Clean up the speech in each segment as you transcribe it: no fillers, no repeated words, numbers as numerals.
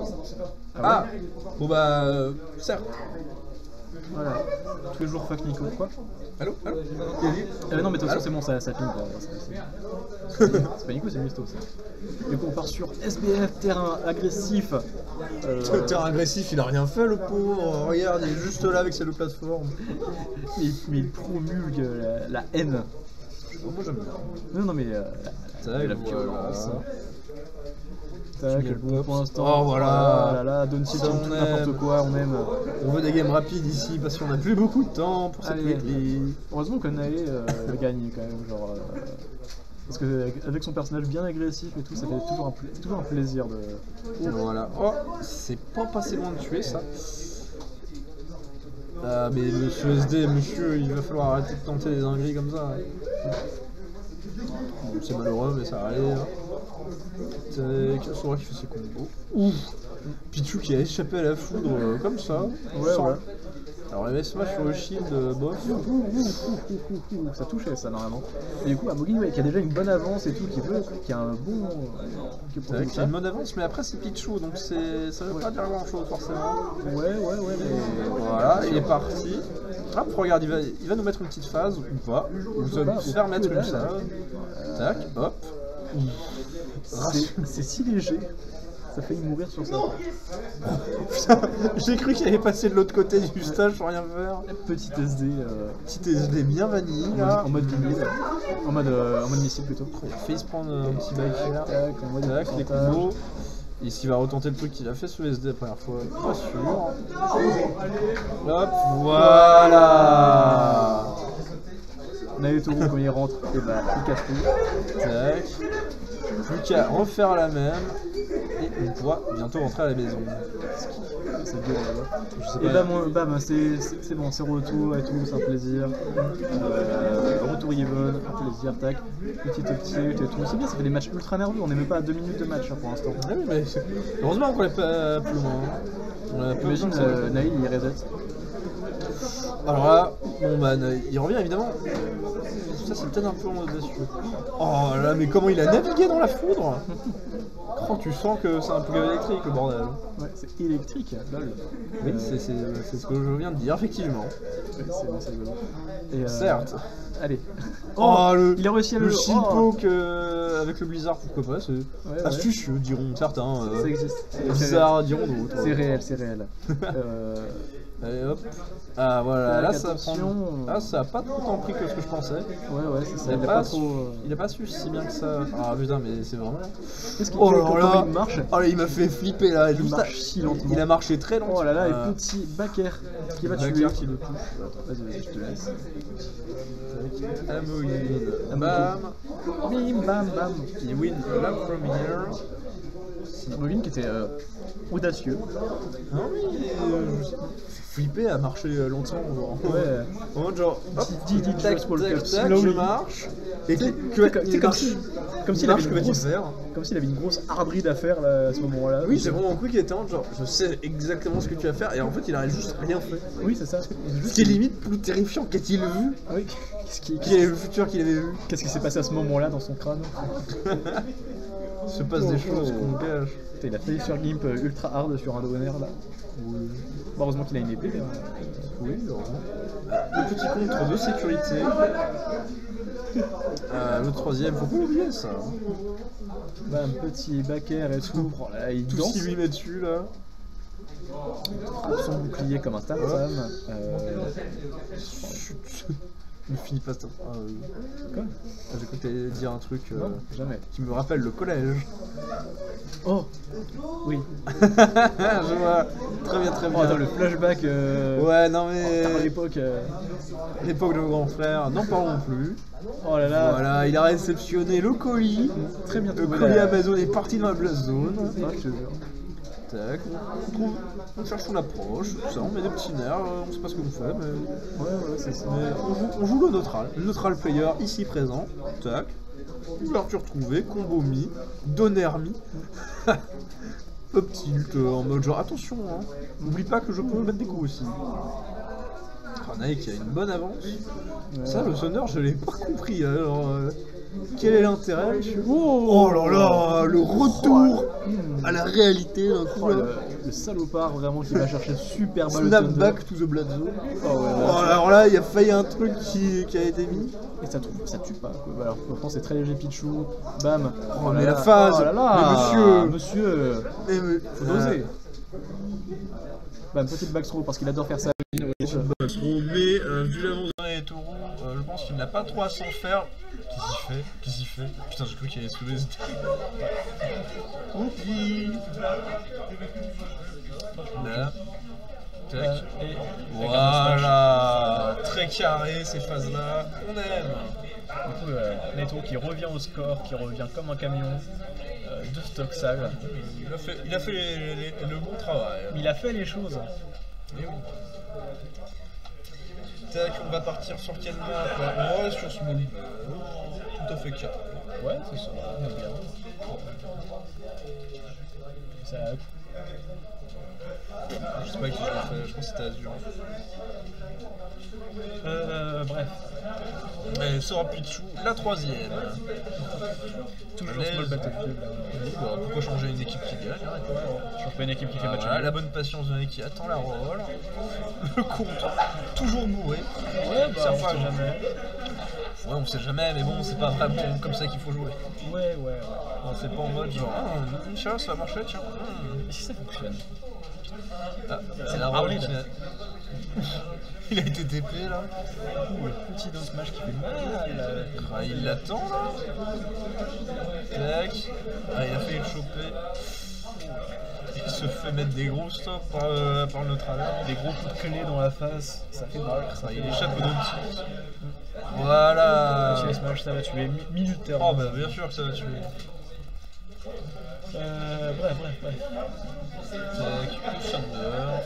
Ah, bon bah, certes. Voilà. Tous les jours fuck Nico, quoi. Allô? Allô? Non mais de toute façon c'est bon, ça ping là. C'est pas Nico, c'est Misto ça. Du coup on part sur SBF, terrain agressif. Terrain agressif, il a rien fait le pauvre. Regarde, il est juste là avec ses deux plateformes. mais il promulgue la haine. Moi j'aime bien. Non mais la violence. Tac, le bon pour l'instant. Oh voilà. Oh là là, Doncic tout n'importe quoi, on aime. On veut des games rapides ici parce qu'on a plus beaucoup de temps pour cette Allez. weekly. Heureusement que Nae gagne quand même, genre. Parce que avec son personnage bien agressif et tout, ça fait toujours un plaisir de. Voilà. Oh, c'est pas passé loin de tuer ça. Ah mais monsieur SD, monsieur, il va falloir arrêter de tenter des dingueries comme ça. Bon, c'est malheureux mais ça va aller. C'est Sora qui fait ses combos. Ouf. Pichu qui a échappé à la foudre comme ça. Ouais, ouais. Alors il va se mettre sur le shield boss. Ça touchait ça normalement. Et du coup, Amogi qui a déjà une bonne avance et tout, qui a un bon. C'est vrai qu'il y a une bonne avance, mais après c'est Pichu donc ça veut pas dire grand chose forcément. Ouais, mais. Voilà, il est parti. Hop, regarde, il va nous mettre une petite phase ou pas. Ou va nous faire mettre une phase. Tac, hop. C'est si léger. Ça fait mourir sur ça. Putain, j'ai cru qu'il allait passer de l'autre côté du stage sans rien faire. Petit SD. Petit SD bien vanille là. En mode vinyle. En mode missile plutôt. Il a failli se prendre un petit back here. Tac, en mode tac, les combos. Et s'il va retenter le truc qu'il a fait sur SD la première fois, pas sûr. Hop, voilà. Naruto quand il rentre, et bah il casse tout. Tac. Plus qu'à refaire la même. Et on pourra bientôt rentrer à la maison. C'est dur là-bas. Et bam, c'est bon, c'est retour et tout, c'est un plaisir. Retour even, un plaisir, tac. Petite uptilt et tout. C'est bien, ça fait des matchs ultra nerveux, on n'est même pas à 2 minutes de match hein, pour l'instant. Ah oui, mais heureusement qu'on n'est pas plus loin. Imagine Naïl il reset. Alors là, bon bah il revient évidemment. Ça c'est peut-être un peu audacieux. Oh là mais comment il a navigué dans la foudre. Oh, tu sens que c'est un peu électrique le bordel. Ouais, c'est électrique, lol. Oui, c'est ce que je viens de dire, effectivement. Ouais, c'est rigolo. Et certes. Allez. Oh, il a réussi à le shield poke avec le blizzard, pourquoi pas, c'est astucieux, diront certains. Ça existe. Bizarre, diront d'autres. C'est réel, c'est réel. Allez hop. Ah voilà, là ça prend. Ah, ça a pas trop tant pris que ce que je pensais. Ouais, c'est ça. Il a pas su si bien que ça. Ah putain, mais c'est vraiment. Qu'est-ce qu'il fait quand il marche? Oh là, il m'a fait flipper là. Il marche si lentement. Il a marché très lentement. Oh là là, et petit backer qui va tuer. Qui le touche. Vas-y, je te laisse. Amoïd. Bam. Bim, bam, bam. Il win a lap from here. Amoïd qui était audacieux. Non, oui. Flipper à marcher longtemps. Ouais. Genre, dit tac, je marche. Et comme s'il avait une grosse hard read à faire là, à ce moment-là. Oui, c'est vraiment un coup qui était en genre, je sais exactement ce que tu vas faire, et en fait, il a juste rien fait. Oui, c'est ça. Ce qui est limite plus terrifiant. Qu'a-t-il vu? Oui. Quel est le futur qu'il avait vu? Qu'est-ce qui s'est passé à ce moment-là dans son crâne? Il se passe des choses qu'on cache. Il a failli faire Gimp ultra hard sur un donner là. Oui. Heureusement qu'il a une épée. Oui, heureusement. Le petit contre de sécurité. Le troisième, faut pas oublier ça. Bah, un petit backer et tout. Oh là, il danse. Tout ce qui lui met dessus là. Son bouclier comme un tam-tam. Ne finis pas ça. Quoi? J'ai cru que t'allais dire un truc jamais. Qui me rappelle le collège. Oh oui. Je vois. Très bien, très bien. Oh, attends, le flashback. Ouais, non mais. À l'époque. L'époque de vos grands frères, n'en parlons plus. Oh là là. Voilà, il a réceptionné le colis. Très bien. Le colis Amazon est parti dans la blast zone. Ah, je te jure. Tac, on cherche son approche, tout ça, on met des petits nerfs, on sait pas ce qu'on fait, mais. Ouais, c'est ça. Mais on joue le neutral player ici présent. Tac. Ouverture trouvée, combo mis, donner mis. Up tilt en mode genre attention, hein. N'oublie pas que je peux mettre des coups aussi. Naïk qui a une bonne avance. Ouais. Ça, le sonneur, je l'ai pas compris. Alors, Quel est l'intérêt, monsieur? Oh là là, le retour à la réalité d'un coup là. Le salopard vraiment qui va chercher super mal le Snapback to the Blood Zone. Oh, ouais, Oh, alors là, il a failli un truc qui a été mis. Et ça tue pas. Alors pourtant c'est très léger Pichou. Bam. Oh mais la phase. Oh là là. Mais monsieur. Faut doser. Bam, petite backthrow parce qu'il adore faire ça. Mais vu l'avance des taureaux, je pense qu'il n'a pas trop à s'en faire. Qu'est-ce qu'il fait? Putain, j'ai cru qu'il allait soulever. Oupi. Là. Tac. Et voilà. Très carré ces phases-là. On aime. Du coup, Naito qui revient au score, qui revient comme un camion de stock sale. Il a fait le bon travail. Il a fait les choses. Et oui. Tac, on va partir sur quelle map? On va sur Small. Tout à fait carré. Ouais, c'est ça, on est bien. Ça... Je sais pas qui je l'ai fait, je pense que c'était Azure. Bref. Et sera Pichou, la troisième. Toujours Small Battlefield. Pourquoi changer une équipe qui gagne? Change pas une équipe qui fait match. La bonne patience de mec qui attend la roll. Le contre, toujours bourré. Ouais, bah on sait jamais. Ouais, on sait jamais, mais bon, c'est pas vraiment comme ça qu'il faut jouer. Ouais. Non, c'est pas en mode genre, Inch'Allah, ça va marcher, tiens. Et si ça fonctionne? C'est la roll qui a... Il a été TP là. Le petit down smash qui fait mal. Il l'attend là. Tac. Il a failli le choper. Il se fait mettre des gros stops par le travers. Des gros coups de clé dans la face. Ça fait mal. Il échappe au down. Voilà. Si les smash ça va tuer militaire. Oh bah bien sûr que ça va tuer. Bref. Tac, Thunder.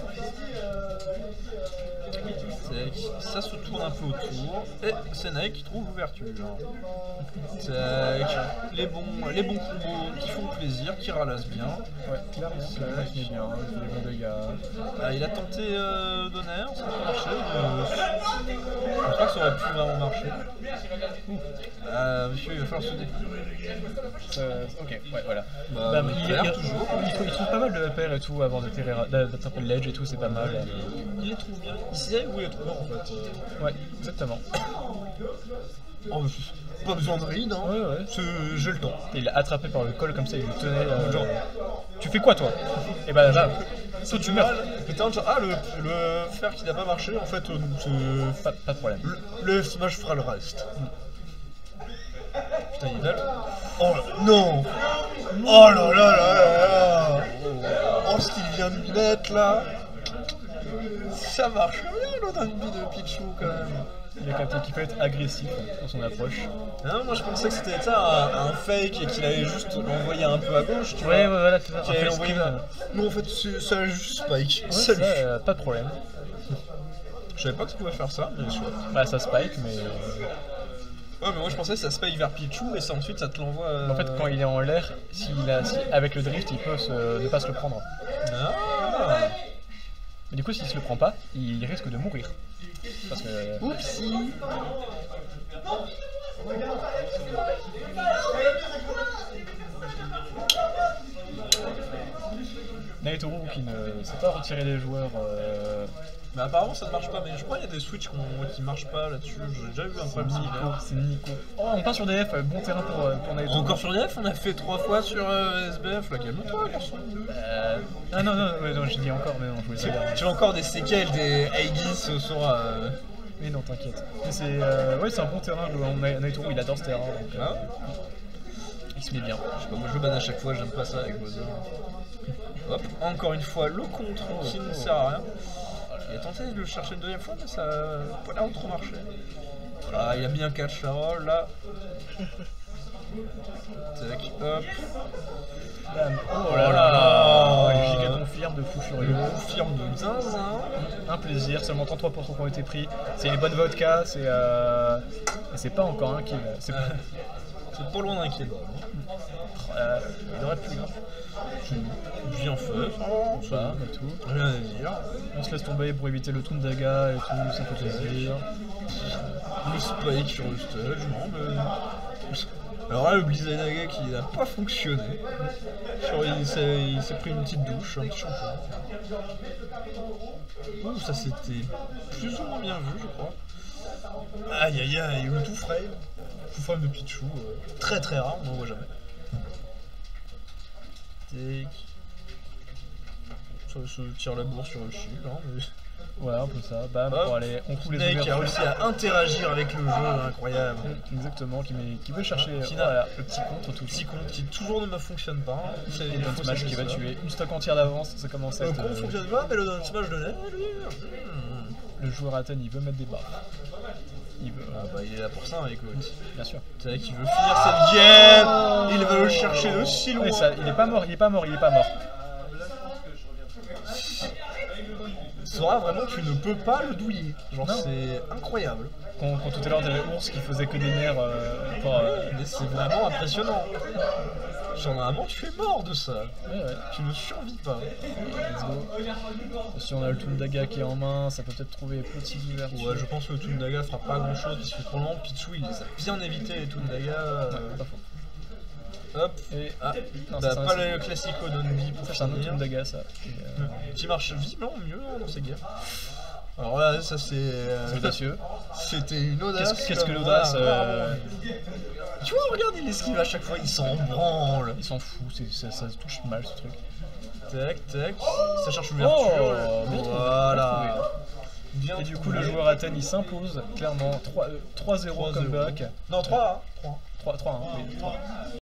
Tac, ça se tourne un peu autour. Et c'est Nike qui trouve l'ouverture. Tac, les bons combos qui font plaisir, qui ralassent bien. Ouais, clairement, ça met bien, il fait des bons dégâts. Il a tenté Donner, ça n'a pas marché. Je pense pas que ça aurait pu vraiment marcher. Monsieur, il va falloir se débrouiller. Ok, ouais, voilà. Il trouve pas mal de appels et tout avant d'être un peu ledge et tout, c'est pas mal. Il les trouve bien. Il sait où il les trouve en fait. Ouais, exactement. Oh, pas besoin de read, hein. Ouais. J'ai le temps. Et il l'a attrapé par le col comme ça, il le tenait. Genre, tu fais quoi toi? Et bah là, toi tu meurs. Putain, genre, le fer qui n'a pas marché, en fait, pas de problème. Le smash fera le reste. Putain, il va. Oh non! Oh là! Oh, ce qu'il vient de lui mettre là! Ça marche bien l'autre ennemi de Pichou quand même. Il a capté qu'il peut être agressif dans son approche. Non, moi je pensais que c'était ça, un fake et qu'il allait juste l'envoyer un peu à gauche, tu vois. Ouais, voilà, c'est ça. Qu'il allait l'envoyer là. Non, en fait, ça a juste spike. Ouais, salut. Ça, pas de problème. Je savais pas que ça pouvait faire ça, mais soit. Bah, ça spike, mais. Ouais, mais moi je pensais que ça spike vers Pichou et ça, ensuite ça te l'envoie. En fait, quand il est en l'air, avec le drift, il peut ne pas se le prendre. Ah. Mais du coup, s'il se le prend pas, il risque de mourir. Parce que. Oupsie. Naitoru qui ne sait pas retirer les joueurs. Mais apparemment ça ne marche pas, mais je crois qu'il y a des switches qui marchent pas là-dessus. J'ai déjà vu un problème similaire. C'est Nico. Oh, on part sur DF, bon terrain pour Naitoru. Encore sur DF, on a fait 3 fois sur SBF, là, calme-toi, garçon. Non, je dis encore, mais non, je voulais savoir. Tu as encore des séquelles, des Aegis sur. Mais non, t'inquiète. Mais c'est un bon terrain, Naitoru il adore ce terrain. Donc, il se met bien. Je sais pas, moi je le banne à chaque fois, j'aime pas ça avec Bowser. Hop, encore une fois, le contre qui ne sert à rien. Il a tenté de le chercher une deuxième fois, mais ça n'a pas l'air de trop marcher. Ah, il a bien catch la roll là. Tac, hop. Oh là là, giga confirme de fou furieux. Confirme de zinzin. Un plaisir, seulement 33% qui ont été pris. C'est une bonne vodka, c'est pas encore un kill. C'est pas loin d'un kill. Il aurait pu. Bien fait. Ça, et tout. Rien à dire. On se laisse tomber pour éviter le Tundaga et tout, ça fait plaisir. Le spike sur le stage, non mais... Alors là, le Blizzaga qui n'a pas fonctionné. Genre, il s'est pris une petite douche, un petit shampoing. Ouh, ça c'était plus ou moins bien vu, je crois. Aïe aïe aïe, le tout frame. Tout frame de Pichu, très très rare, on n'en voit jamais. Tac. Ça se tire la bourre sur le chip, hein, mais... Ouais, un peu ça. Bam, pour aller, on fout les Snake ouvertures. qui a réussi à interagir avec le jeu, incroyable. Exactement, qui veut chercher Voilà. le petit contre tout. Petit compte qui toujours ne me fonctionne pas. C'est Et Don't Smash qui va tuer une stock entière d'avance, ça commence à le être... compte fonctionne pas, mais le Don't Smash de l'air. Le joueur Aten, il veut mettre des barres. Il veut... Ah bah il est là pour ça, écoute. Bien sûr. C'est qu'il veut finir cette game. Il va le chercher de si loin. Ouais, ça, il est pas mort. Sora, vraiment, tu ne peux pas le douiller. Genre, c'est incroyable. Quand tout à l'heure, t'avais Ours qui faisait que des nerfs pour... Mais c'est vraiment impressionnant. Genre, normalement, tu es mort de ça. Ouais. Tu ne survis pas. Let's go. Si on a le Tundaga qui est en main, ça peut peut-être trouver petit ouverture. Ouais, je pense que le Tundaga fera pas grand chose parce que pour le moment, Pichu il les a bien évité les Tundaga. Pas faux. Hop, Et non, t'as pas le classico d'Onbi pour ça, c'est un autre finir. Tundaga ça. Qui marche visiblement mieux dans ces games. Alors là, ça c'est. C'est audacieux. C'était une audace. Qu'est-ce que l'audace Tu vois, regarde, il esquive à chaque fois, il s'en branle. Il s'en fout, ça touche mal ce truc. Tac, tac, ça cherche l'ouverture. Voilà. Et du coup, le joueur Aten il s'impose clairement 3-0 comeback. Non, 3-1. 3-1, oui. 3.